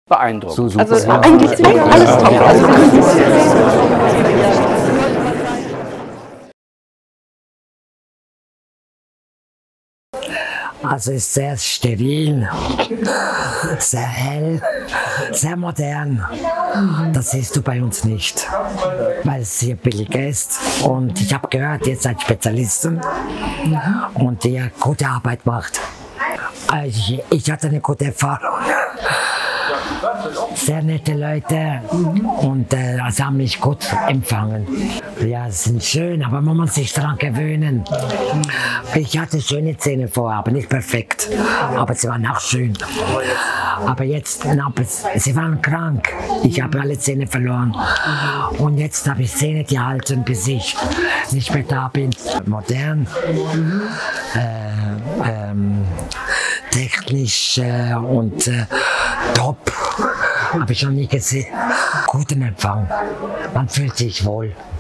beeindruckend. So super. Also eigentlich alles top. Also, Also ist sehr steril, sehr hell, sehr modern. Das siehst du bei uns nicht, weil es hier billig ist. Und ich habe gehört, ihr seid Spezialisten und ihr gute Arbeit macht. Also ich hatte eine gute Erfahrung. Sehr nette Leute und sie haben mich gut empfangen. Ja, sie sind schön, aber man muss sich daran gewöhnen. Ich hatte schöne Zähne vorher, aber nicht perfekt. Aber sie waren auch schön. Aber jetzt, sie waren krank. Ich habe alle Zähne verloren. Und jetzt habe ich Zähne, die halten, bis ich nicht mehr da bin. Modern, technisch und top. Habe ich noch nie gesehen. Guten Empfang. Man fühlt sich wohl.